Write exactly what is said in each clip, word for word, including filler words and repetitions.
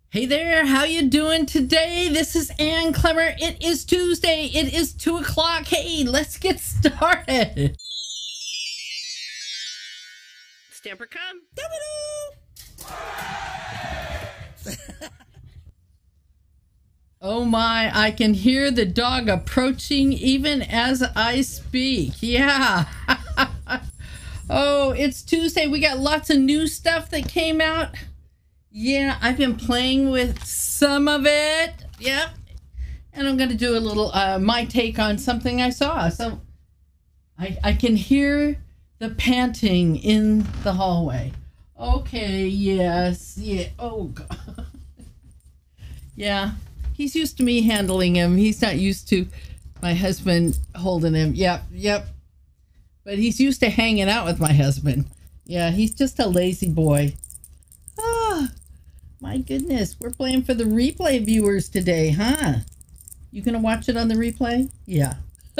Hey there, how you doing today? This is Ann Clemmer. It is Tuesday. It is two o'clock. Hey, let's get started. Stamper come. Oh my, I can hear the dog approaching even as I speak. Yeah. Oh, it's Tuesday. We got lots of new stuff that came out. Yeah, I've been playing with some of it. Yep. And I'm going to do a little, uh, my take on something I saw. So I, I can hear the panting in the hallway. Okay, yes, yeah. Oh, God. Yeah, he's used to me handling him. He's not used to my husband holding him. Yep, yep. But he's used to hanging out with my husband. Yeah, he's just a lazy boy. Ah. My goodness, we're playing for the replay viewers today, huh? You gonna watch it on the replay? Yeah.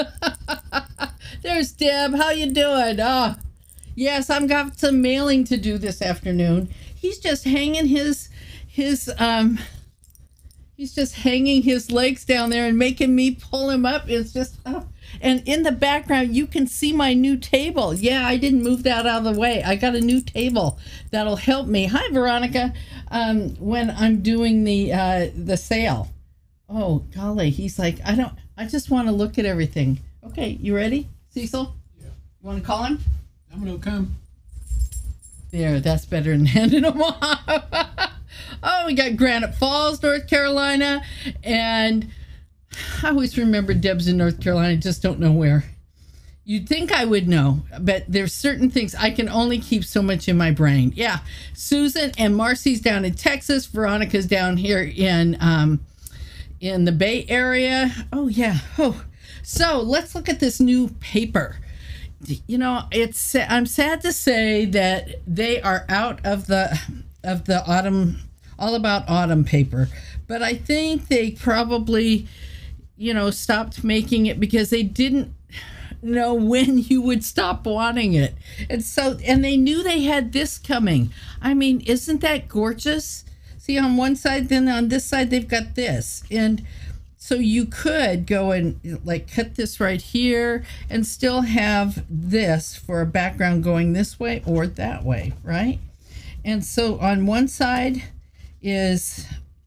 There's Deb. How you doing? Oh, yes, I've got some mailing to do this afternoon. He's just hanging his his um. He's just hanging his legs down there and making me pull him up. It's just, oh. And in the background, you can see my new table. Yeah, I didn't move that out of the way. I got a new table that'll help me. Hi, Veronica. Um, when I'm doing the uh, the sale. Oh, golly. He's like, I don't, I just want to look at everything. Okay, you ready, Cecil? Yeah. You want to call him? I'm going to come. There, that's better than handing him off. Oh, we got Granite Falls, North Carolina, and I always remember Deb's in North Carolina, just don't know where. You'd think I would know, but there's certain things I can only keep so much in my brain. Yeah, Susan and Marcy's down in Texas. Veronica's down here in um, in the Bay Area. Oh, yeah. Oh, so let's look at this new paper. You know, it's I'm sad to say that they are out of the of the autumn, all about autumn paper, but I think they probably, you know, stopped making it because they didn't know when you would stop wanting it. And so, and they knew they had this coming. I mean, isn't that gorgeous? See, on one side, then on this side, they've got this. And so you could go and like cut this right here and still have this for a background going this way or that way, right? And so on one side is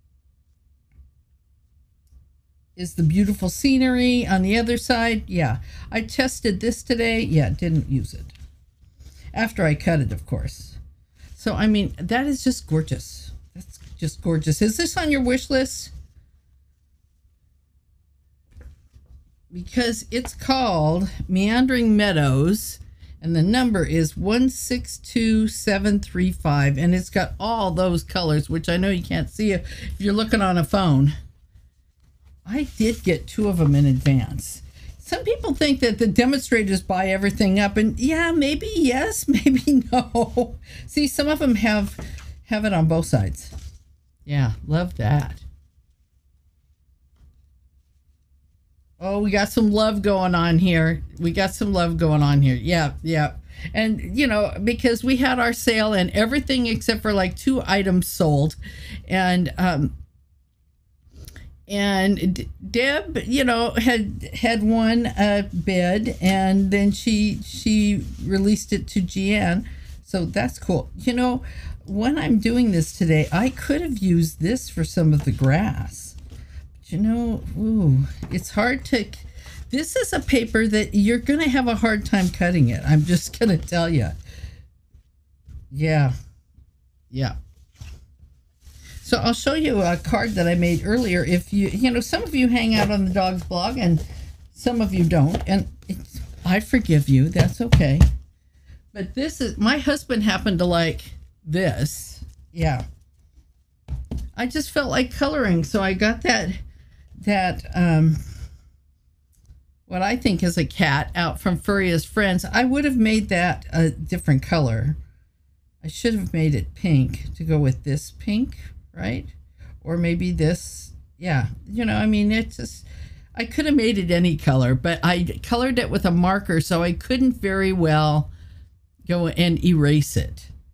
is the beautiful scenery. On the other side, yeah, I tested this today. Yeah, didn't use it after I cut it, of course. So I mean, that is just gorgeous. That's just gorgeous. Is this on your wish list? Because it's called Meandering Meadows, and the number is one six two seven three five, and it's got all those colors, which I know you can't see if you're looking on a phone. I did get two of them in advance. Some people think that the demonstrators buy everything up, and yeah, maybe yes, maybe no. See, some of them have have it on both sides. Yeah, love that. Oh, we got some love going on here. We got some love going on here. Yeah, yeah. And, you know, because we had our sale and everything except for like two items sold. And, um, and Deb, you know, had had one uh, bed, and then she she released it to Jeanne. So that's cool. You know, when I'm doing this today, I could have used this for some of the grass. You know, ooh, it's hard to, this is a paper that you're going to have a hard time cutting it. I'm just going to tell you. Yeah. Yeah. So I'll show you a card that I made earlier. If you, you know, some of you hang out on the dog's blog and some of you don't. And it's, I forgive you. That's okay. But this is, my husband happened to like this. Yeah. I just felt like coloring. So I got that. that um what I think is a cat out from Furriest Friends. I would have made that a different color. I should have made it pink to go with this pink, right? Or maybe this, yeah, you know, I mean, it's just, I could have made it any color, but I colored it with a marker, so I couldn't very well go and erase it,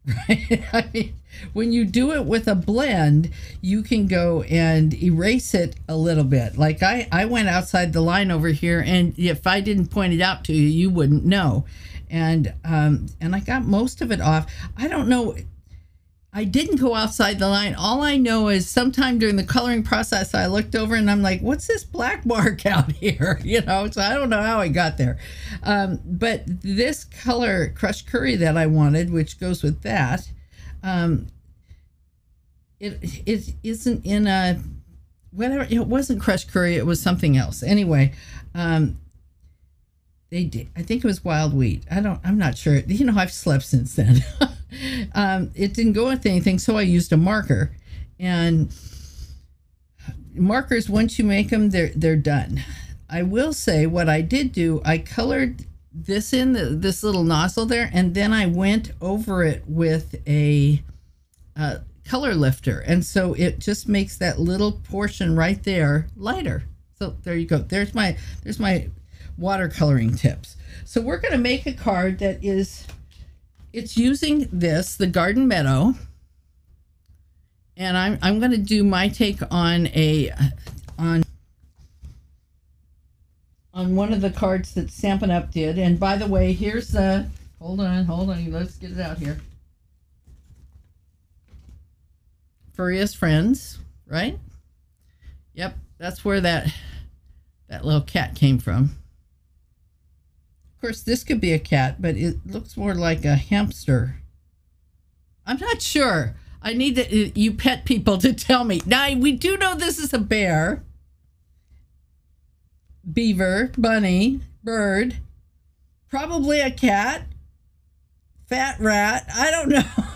right? I mean, when you do it with a blend, you can go and erase it a little bit. Like I, I went outside the line over here, and if I didn't point it out to you, you wouldn't know. And um, and I got most of it off. I don't know. I didn't go outside the line. All I know is sometime during the coloring process, I looked over and I'm like, what's this black mark out here? You know, so I don't know how I got there. Um, but this color crushed curry that I wanted, which goes with that, um, it, it isn't in a, whatever, it wasn't crushed curry. It was something else. Anyway, um, they did, I think it was wild wheat. I don't, I'm not sure. You know, I've slept since then. um, it didn't go with anything, so I used a marker. And markers, once you make them, they're they're done. I will say what I did do, I colored this in, the, this little nozzle there, and then I went over it with a, a color lifter. And so it just makes that little portion right there lighter. So there you go. There's my, there's my watercoloring tips. So we're going to make a card that is... It's using this, the Garden Meadow, and I'm I'm going to do my take on a on on one of the cards that Stampin' Up did. And by the way, here's the hold on, hold on, let's get it out here. Furriest Friends, right? Yep, that's where that that little cat came from. Of course, this could be a cat, but it looks more like a hamster. I'm not sure. I need to, you pet people to tell me. Now, we do know this is a bear, beaver, bunny, bird, probably a cat, fat rat. I don't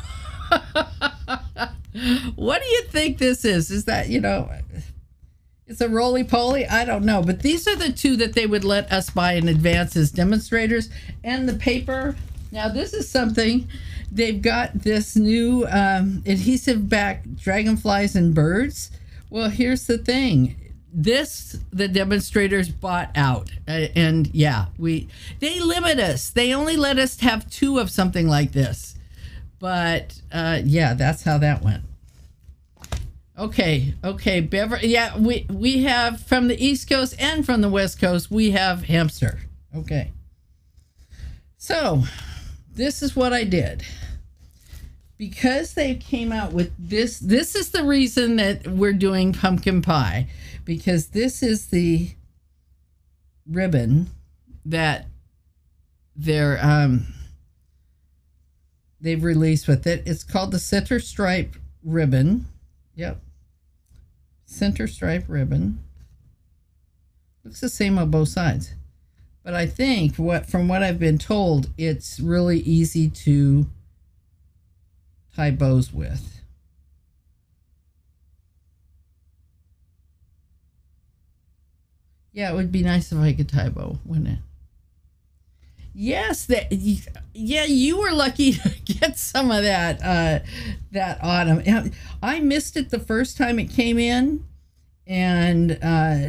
know. What do you think this is? Is that, you know... It's a roly-poly? I don't know. But these are the two that they would let us buy in advance as demonstrators. And the paper. Now, this is something. They've got this new um, adhesive back dragonflies and birds. Well, here's the thing. This, the demonstrators bought out. Uh, and, yeah, we they limit us. They only let us have two of something like this. But, uh, yeah, that's how that went. Okay, okay, Beverly. Yeah, we we have from the East Coast and from the West Coast, we have hamster. Okay. So, this is what I did. Because they came out with this, this is the reason that we're doing pumpkin pie. Because this is the ribbon that they're, um, they've released with it. It's called the Center Stripe Ribbon. Yep. Center stripe ribbon. Looks the same on both sides. But I think what from what I've been told, it's really easy to tie bows with. Yeah, it would be nice if I could tie a bow, wouldn't it? Yes, that yeah, you were lucky to get some of that uh, that autumn. I missed it the first time it came in, and uh,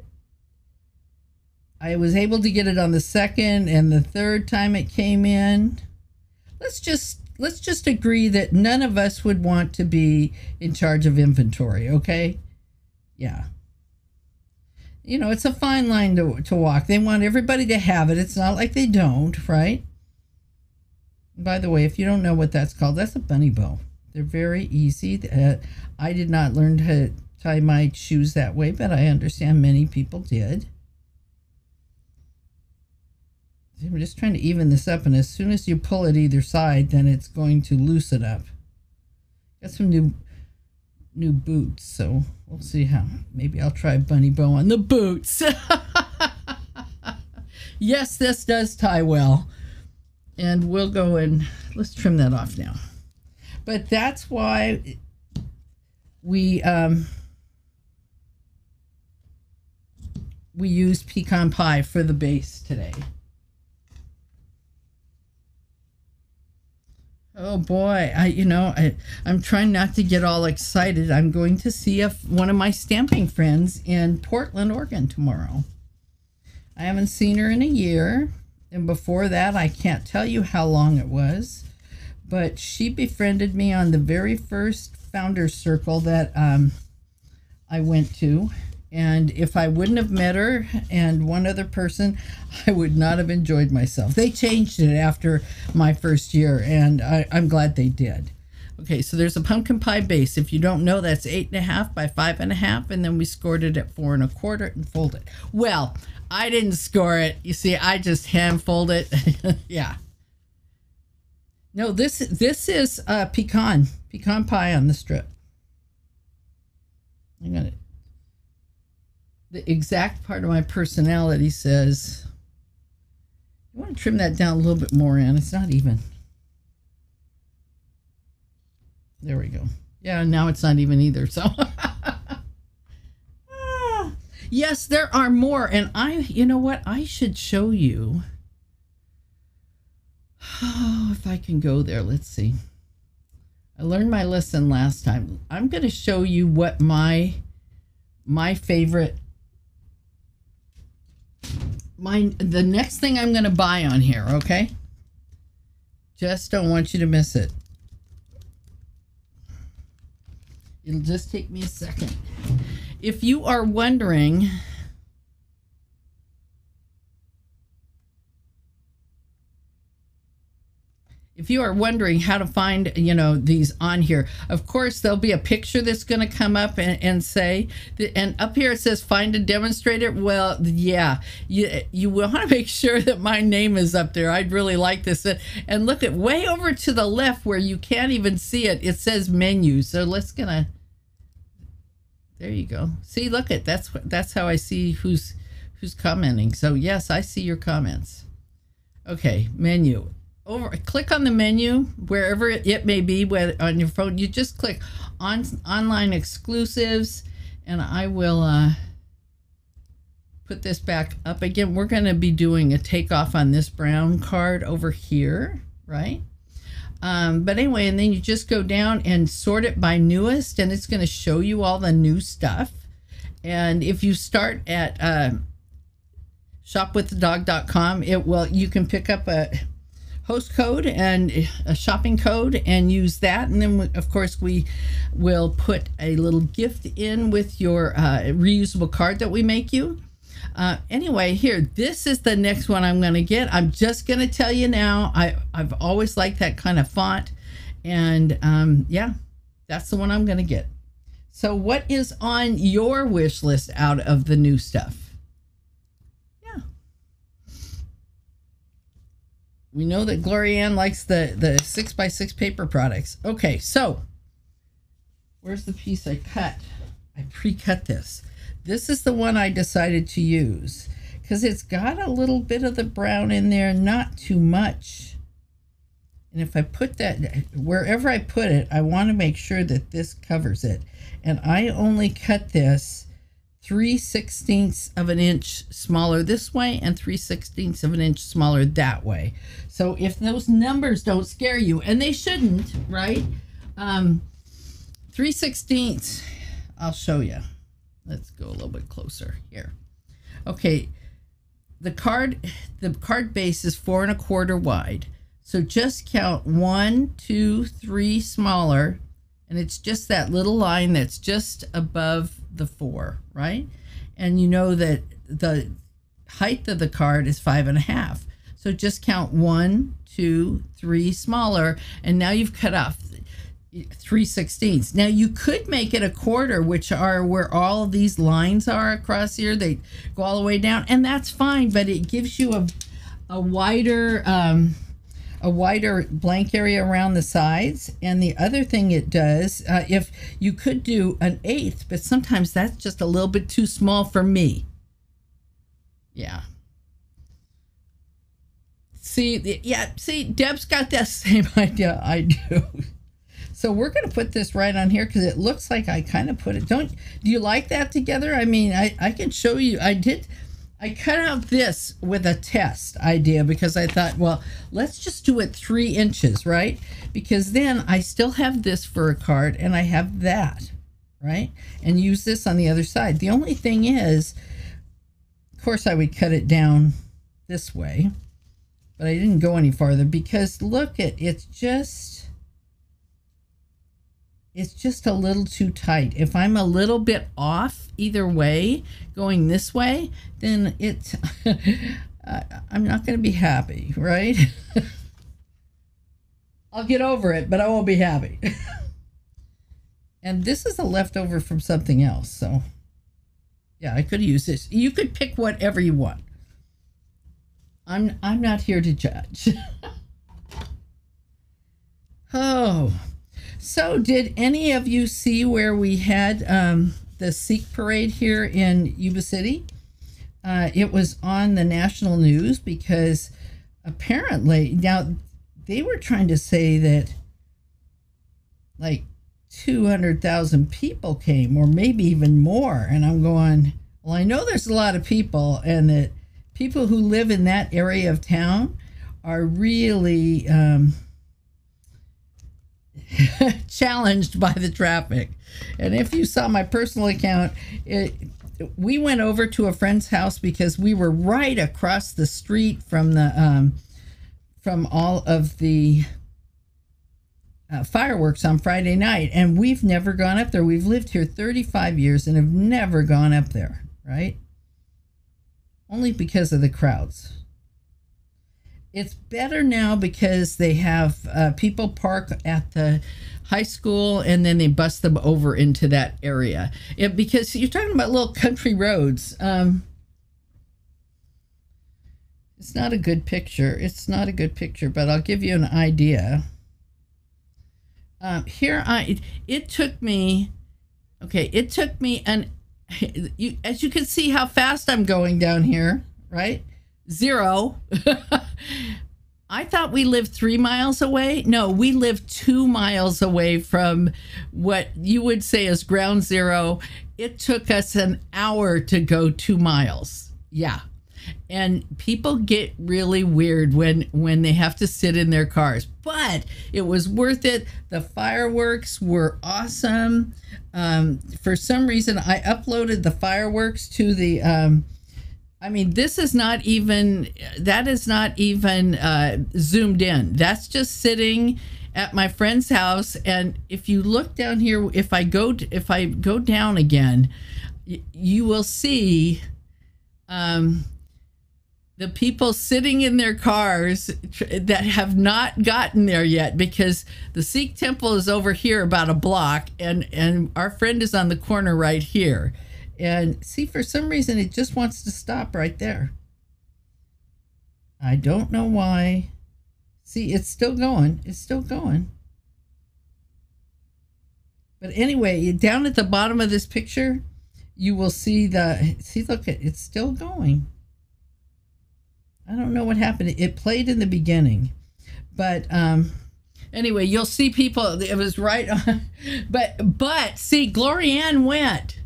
I was able to get it on the second and the third time it came in. Let's just let's just agree that none of us would want to be in charge of inventory, okay? Yeah. You know, it's a fine line to, to walk. They want everybody to have it. It's not like they don't, right? By the way, if you don't know what that's called, that's a bunny bow. They're very easy. Uh, I did not learn to tie my shoes that way, but I understand many people did. We're just trying to even this up, and as soon as you pull it either side, then it's going to loosen up. Got some new... new boots, so we'll see how. Maybe I'll try bunny bow on the boots. Yes, this does tie well, and we'll go and let's trim that off now. But that's why we um we used pecan pie for the base today. Oh boy, I you know, I, I'm trying not to get all excited. I'm going to see a, one of my stamping friends in Portland, Oregon tomorrow. I haven't seen her in a year, and before that, I can't tell you how long it was. but she befriended me on the very first Founders Circle that um, I went to. And if I wouldn't have met her and one other person, I would not have enjoyed myself. They changed it after my first year, and I, I'm glad they did. Okay, so there's a pumpkin pie base. If you don't know, that's eight and a half by five and a half, and then we scored it at four and a quarter and fold it. Well, I didn't score it. You see, I just hand fold it. Yeah. No, this this is uh, pecan pecan pie on the strip. I'm gonna. The exact part of my personality says, you want to trim that down a little bit more, Ann. It's not even. There we go. Yeah, now it's not even either. So, ah, yes, there are more. And I, you know what? I should show you. Oh, if I can go there. Let's see. I learned my lesson last time. I'm going to show you what my, my favorite My, the next thing I'm going to buy on here, okay? Just don't want you to miss it. It'll just take me a second. If you are wondering, if you are wondering how to find, you know, these on here, of course, there'll be a picture that's going to come up and, and say, and up here it says find a demonstrator. Well, yeah, you, you want to make sure that my name is up there. I'd really like this. And look at way over to the left where you can't even see it. It says menu. So let's gonna, there you go. See, look at, that's what, that's how I see who's, who's commenting. So yes, I see your comments. Okay, menu. Over, click on the menu wherever it may be, whether on your phone. You just click on online exclusives, and I will uh, put this back up again. We're going to be doing a takeoff on this brown card over here, right? Um, but anyway, and then you just go down and sort it by newest, and it's going to show you all the new stuff. And if you start at uh, shop with the dog dot com, it will. You can pick up a host code and a shopping code and use that, and then of course we will put a little gift in with your uh, reusable card that we make you. Uh, anyway, here, this is the next one I'm going to get. I'm just going to tell you now, I, I've always liked that kind of font, and um, yeah, that's the one I'm going to get. So what is on your wish list out of the new stuff? We know that Gloria Ann likes the, the six by six paper products. Okay, so where's the piece I cut? I pre-cut this. This is the one I decided to use because it's got a little bit of the brown in there, not too much. And if I put that, wherever I put it, I want to make sure that this covers it. And I only cut this three sixteenths of an inch smaller this way and three sixteenths of an inch smaller that way. So if those numbers don't scare you, and they shouldn't, right? Um, three sixteenths, I'll show you. Let's go a little bit closer here. Okay, the card, the card base is four and a quarter wide. So just count one, two, three smaller, and it's just that little line that's just above the four, right? And you know that the height of the card is five and a half. So just count one, two, three smaller, and now you've cut off three sixteenths. Now you could make it a quarter, which are where all of these lines are across here. They go all the way down, and that's fine, but it gives you a, a wider, um, a wider blank area around the sides. And the other thing it does, uh, if you could do an eighth, but sometimes that's just a little bit too small for me. Yeah. See, yeah, see, Deb's got that same idea I do. So we're going to put this right on here because it looks like I kind of put it. Don't, do you like that together? I mean, I, I can show you. I did. I cut out this with a test idea because I thought, well, let's just do it three inches, right? Because then I still have this for a card and I have that, right? And use this on the other side. The only thing is, of course, I would cut it down this way. but I didn't go any farther because look at it's just it's just a little too tight. If I'm a little bit off either way, going this way, then it's I'm not going to be happy, right? I'll get over it, but I won't be happy. And this is a leftover from something else, so yeah, I could use this. You could pick whatever you want. I'm I'm not here to judge. Oh, so did any of you see where we had um, the Sikh parade here in Yuba City? Uh, it was on the national news because apparently, now they were trying to say that like two hundred thousand people came, or maybe even more. And I'm going, well, I know there's a lot of people, and that people who live in that area of town are really um, challenged by the traffic. And if you saw my personal account, it, we went over to a friend's house because we were right across the street from the um, from all of the Uh, fireworks on Friday night, and we've never gone up there. We've lived here thirty-five years and have never gone up there, right? Only because of the crowds. It's better now because they have uh, people park at the high school and then they bus them over into that area. It, because you're talking about little country roads. Um, it's not a good picture. It's not a good picture, but I'll give you an idea. Um, here I, it, it took me, okay, it took me an, you, as you can see how fast I'm going down here, right? Zero. I thought we lived three miles away. No, we live two miles away from what you would say is ground zero. It took us an hour to go two miles. Yeah. And people get really weird when when they have to sit in their cars, but it was worth it. The fireworks were awesome. Um, for some reason, I uploaded the fireworks to the. Um, I mean, this is not even. That is not even uh, zoomed in. That's just sitting at my friend's house. And if you look down here, if I go if I go down again, you will see. Um, The people sitting in their cars that have not gotten there yet, because the Sikh temple is over here about a block, and, and our friend is on the corner right here. And see, for some reason, it just wants to stop right there. I don't know why. See, it's still going. It's still going. But anyway, down at the bottom of this picture, you will see the, see, look, at it's still going. I don't know what happened. It played in the beginning, but um, anyway, you'll see people. It was right on, but but see, Glorianne went.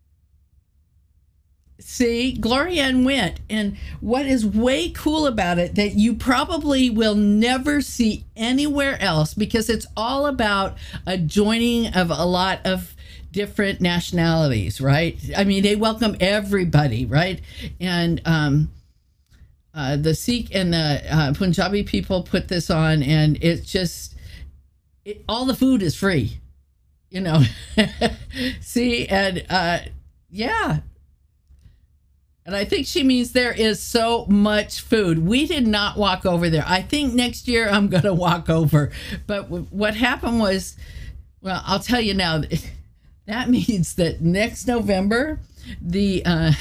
See, Glorianne went, and what is way cool about it that you probably will never see anywhere else, because it's all about a joining of a lot of different nationalities, right? I mean, they welcome everybody, right? And um. Uh, the Sikh and the uh, Punjabi people put this on, and it's just, it, all the food is free, you know. See, and uh, yeah. And I think she means there is so much food. We did not walk over there. I think next year I'm going to walk over. But w what happened was, well, I'll tell you now, that means that next November, the... Uh,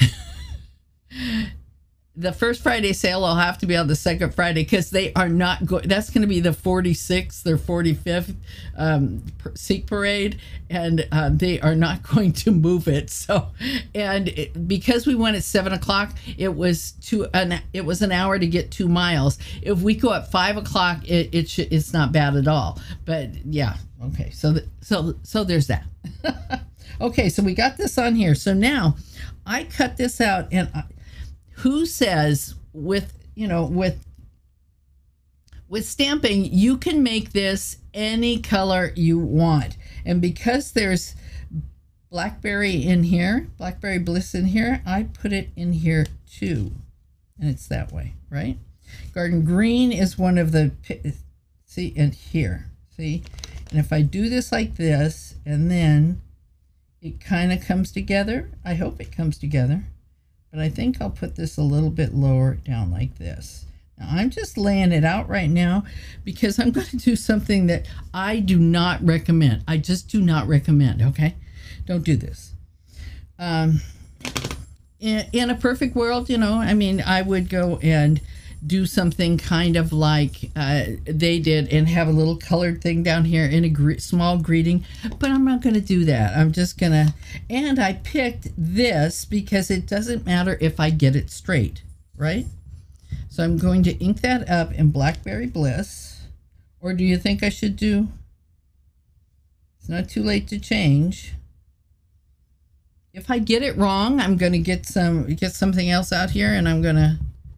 the first Friday sale will have to be on the second Friday, because they are not going. That's going to be the forty-sixth or forty-fifth um, Sikh parade, and uh, they are not going to move it. So, and it, because we went at seven o'clock, it was two. An it was an hour to get two miles. If we go at five o'clock, it it should, it's not bad at all. But yeah, okay. So the, so so there's that. Okay, so we got this on here. So now I cut this out, and. I, Who says with, you know, with with stamping, you can make this any color you want. And because there's Blackberry in here, Blackberry Bliss in here, I put it in here too. And it's that way, right? Garden green is one of the, see, and here, see? And if I do this like this, and then it kind of comes together, I hope it comes together, but I think I'll put this a little bit lower down like this. Now, I'm just laying it out right now because I'm going to do something that I do not recommend. I just do not recommend, okay? Don't do this. Um, in, in a perfect world, you know, I mean, I would go and do something kind of like uh, they did and have a little colored thing down here in a gre small greeting, but I'm not going to do that. I'm just going to, and I picked this because it doesn't matter if I get it straight, right? So I'm going to ink that up in Blackberry Bliss, or do you think I should do, it's not too late to change. If I get it wrong, I'm going to get some, get something else out here, and I'm going to,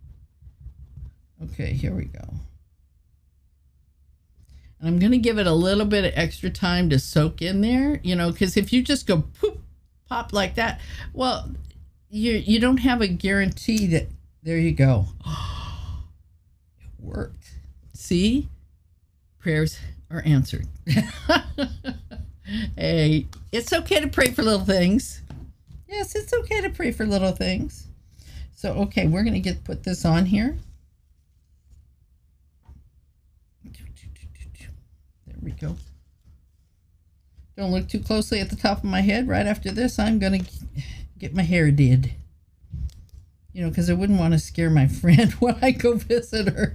okay, here we go. And I'm going to give it a little bit of extra time to soak in there, you know, because if you just go poop, pop like that, well, you, you don't have a guarantee that, there you go. It worked. See? Prayers are answered. Hey, it's okay to pray for little things. Yes, it's okay to pray for little things. So, okay, we're going to get put this on here. There we go. Don't look too closely at the top of my head. Right after this, I'm going to get my hair did. You know, because I wouldn't want to scare my friend when I go visit her.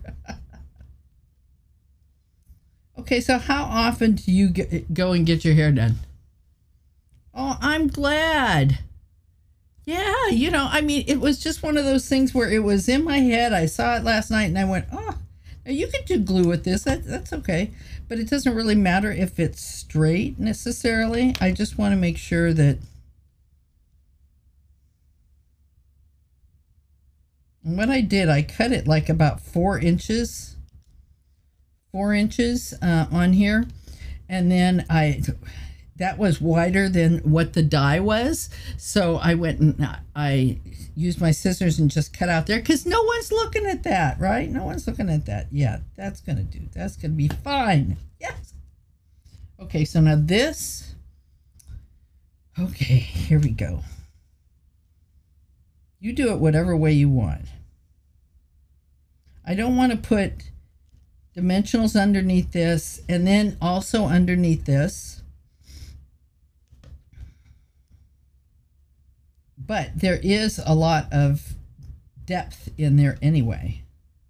Okay, so how often do you get, go and get your hair done? Oh, I'm glad. Yeah, you know, I mean, it was just one of those things where it was in my head. I saw it last night and I went, oh, now you can do glue with this. That, that's okay. But it doesn't really matter if it's straight necessarily. I just want to make sure that. And what I did, I cut it like about four inches. Four inches uh, on here. And then I. That was wider than what the die was. So I went and I used my scissors and just cut out there because no one's looking at that, right? No one's looking at that. Yeah, that's going to do. That's going to be fine. Yes. Okay, so now this. Okay, here we go. You do it whatever way you want. I don't want to put dimensionals underneath this and then also underneath this. But there is a lot of depth in there anyway.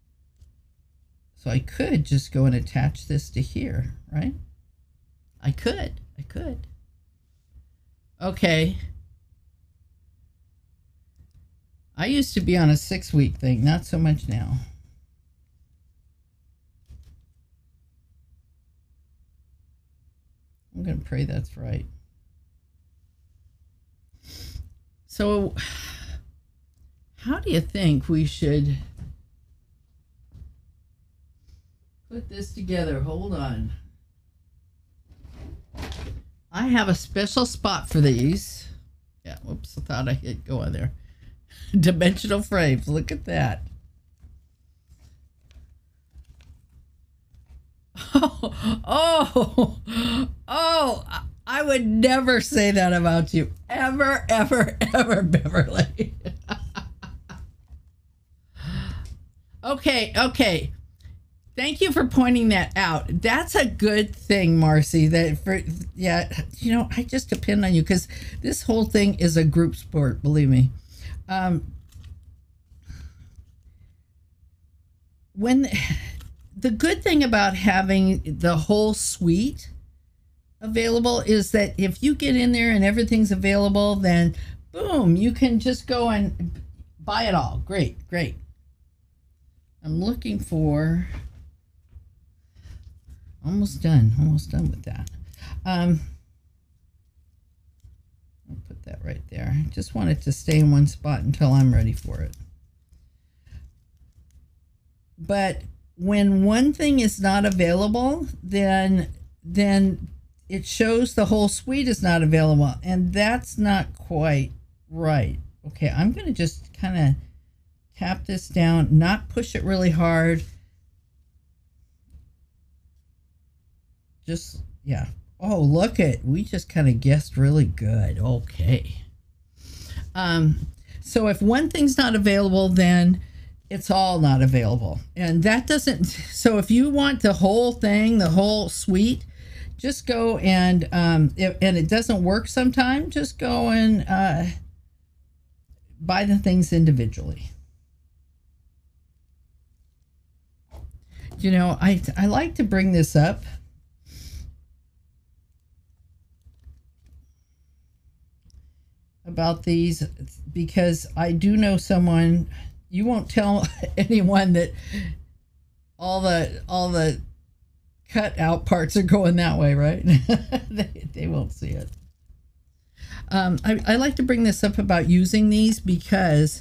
So I could just go and attach this to here, right? I could. I could. Okay. I used to be on a six-week thing, not so much now. I'm going to pray that's right. So, how do you think we should put this together? Hold on. I have a special spot for these. Yeah, whoops, I thought I hit go on there. Dimensional frames, look at that. Oh, oh, oh. I would never say that about you. Ever, ever, ever, Beverly. Okay, okay. Thank you for pointing that out. That's a good thing, Marcy. That for yeah, you know, I just depend on you because this whole thing is a group sport, believe me. Um, when the good thing about having the whole suite available is that if you get in there and everything's available, then boom, you can just go and buy it all. Great, great. I'm looking for almost done, almost done with that. Um, I'll put that right there. I just want it to stay in one spot until I'm ready for it. But when one thing is not available, then then it shows the whole suite is not available, and that's not quite right. Okay, I'm going to just kind of tap this down, not push it really hard. Just, yeah. Oh, look at, we just kind of guessed really good. Okay. Um, so if one thing's not available, then it's all not available. And that doesn't, so if you want the whole thing, the whole suite, just go and, um, if, and it doesn't work sometime, just go and uh, buy the things individually. You know, I, I like to bring this up about these because I do know someone, you won't tell anyone that all the, all the, cut out parts are going that way, right? they, they won't see it. Um, I, I like to bring this up about using these because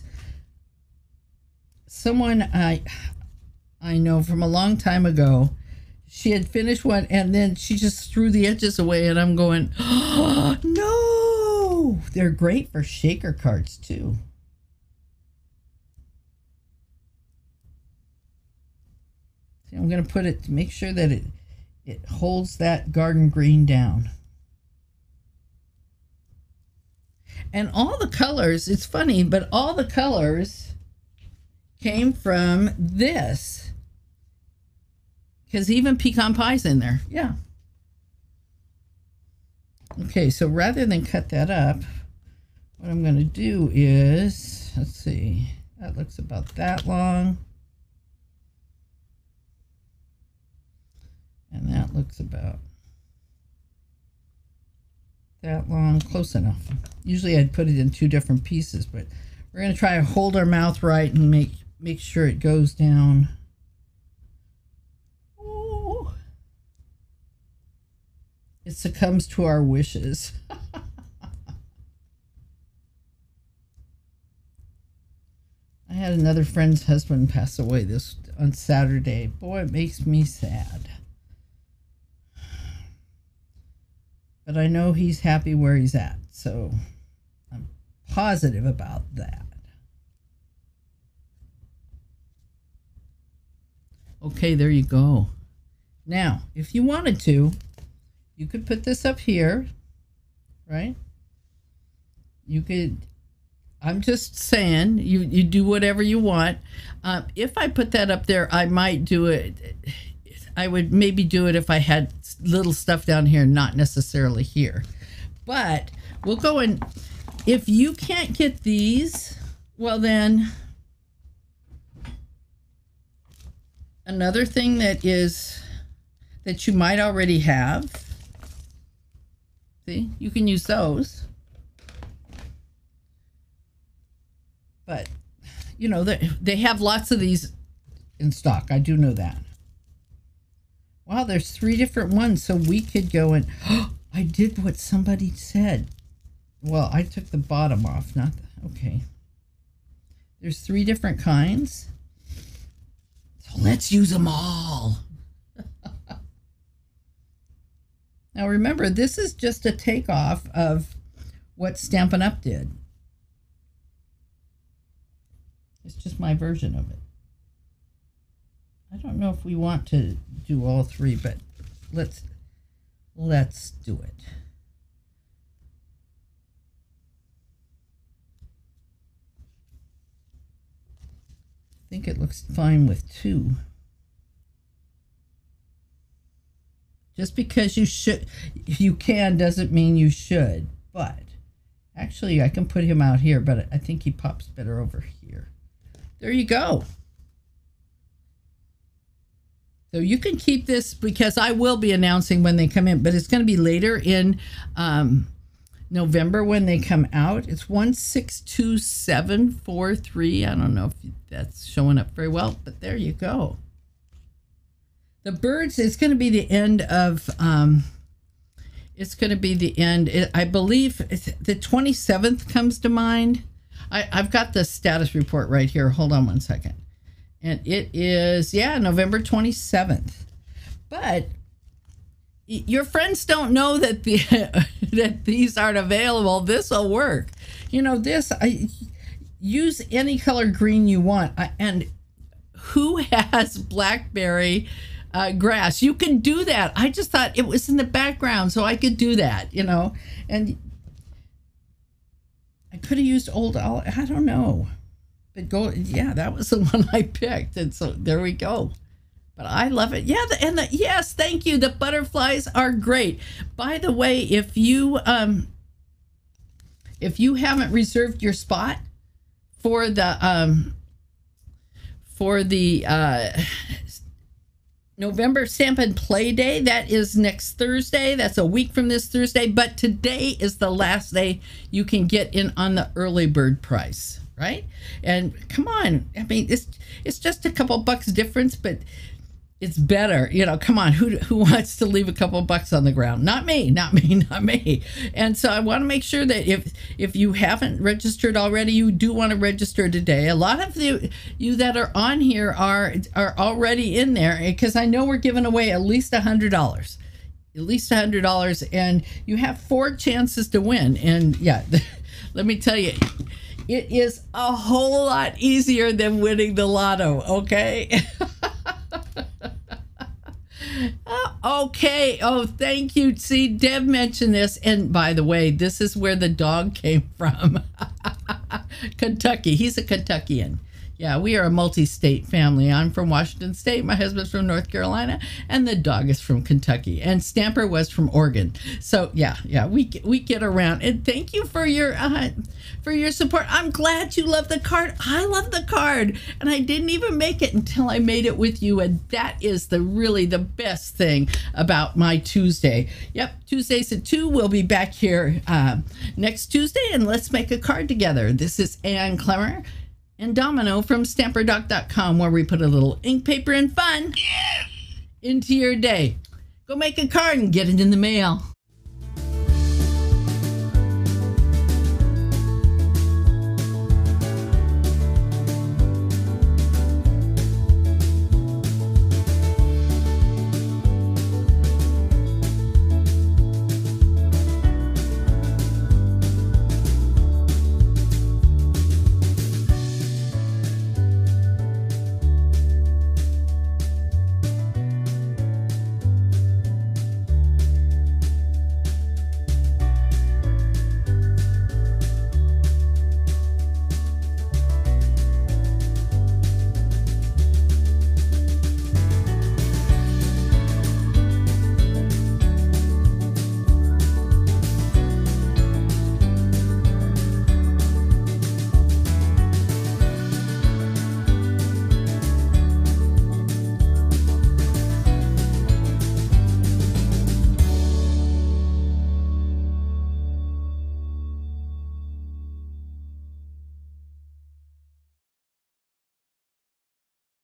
someone I I know from a long time ago, she had finished one and then she just threw the edges away, and I'm going, oh, no! They're great for shaker cards too. See, I'm going to put it to make sure that it it holds that garden green down. And all the colors, it's funny, but all the colors came from this. Because even pecan pie's in there. Yeah. Okay, so rather than cut that up, what I'm going to do is, let's see, that looks about that long. And that looks about that long, close enough. Usually I'd put it in two different pieces, but we're going to try to hold our mouth right and make make sure it goes down. Oh, it succumbs to our wishes. I had another friend's husband pass away this on Saturday. Boy, it makes me sad. But I know he's happy where he's at, so I'm positive about that. Okay, there you go. Now, if you wanted to, you could put this up here, right? You could, I'm just saying, you, you do whatever you want. Um, if I put that up there, I might do it. I would maybe do it if I had little stuff down here, not necessarily here. But we'll go and, if you can't get these, well then, another thing that is, that you might already have, see, you can use those. But, you know, they, they have lots of these in stock. I do know that. Wow, there's three different ones, so we could go and, oh, I did what somebody said. Well, I took the bottom off, not the, okay. There's three different kinds. So let's use them all. Now remember, this is just a takeoff of what Stampin' Up! Did. It's just my version of it. I don't know if we want to do all three, but let's let's do it. I think it looks fine with two. Just because you should, you can, doesn't mean you should. But actually, I can put him out here, but I think he pops better over here. There you go. So you can keep this because I will be announcing when they come in, but it's going to be later in um, November when they come out. It's one six two seven four three. I don't know if that's showing up very well, but there you go. The birds, it's going to be the end of, um, it's going to be the end. It, I believe the twenty-seventh comes to mind. I, I've got the status report right here. Hold on one second. And it is, yeah, November twenty-seventh. But your friends don't know that the that these aren't available. This will work. You know, this, I, use any color green you want. I, and who has blackberry uh, grass? You can do that. I just thought it was in the background, so I could do that, you know. And I could have used old, I don't know. But go, yeah, that was the one I picked. And so there we go. But I love it. Yeah, the, and the, yes, thank you. The butterflies are great. By the way, if you um, if you haven't reserved your spot for the um, for the uh, November Stampin' Play Day, that is next Thursday. That's a week from this Thursday. But today is the last day you can get in on the early bird price, right? And come on, I mean, it's it's just a couple bucks difference, but it's better, you know. Come on, who who wants to leave a couple bucks on the ground? Not me, not me, not me. And so I want to make sure that if if you haven't registered already, you do want to register today. A lot of the you that are on here are are already in there, because I know we're giving away at least a hundred dollars, at least a hundred dollars, and you have four chances to win. And yeah, let me tell you, it is a whole lot easier than winning the lotto. Okay. Uh, okay. Oh, thank you. See, Deb mentioned this. And by the way, this is where the dog came from. Kentucky. He's a Kentuckian. Yeah, we are a multi-state family. I'm from Washington State. My husband's from North Carolina, and the dog is from Kentucky. And Stamper was from Oregon. So yeah, yeah, we we get around. And thank you for your uh, for your support. I'm glad you love the card. I love the card, and I didn't even make it until I made it with you. And that is the really the best thing about my Tuesday. Yep, Tuesdays at two. We'll be back here uh, next Tuesday, and let's make a card together. This is Ann Clemmer and Domino from Stamper Dog dot com, where we put a little ink, paper, and fun yes! into your day. Go make a card and get it in the mail.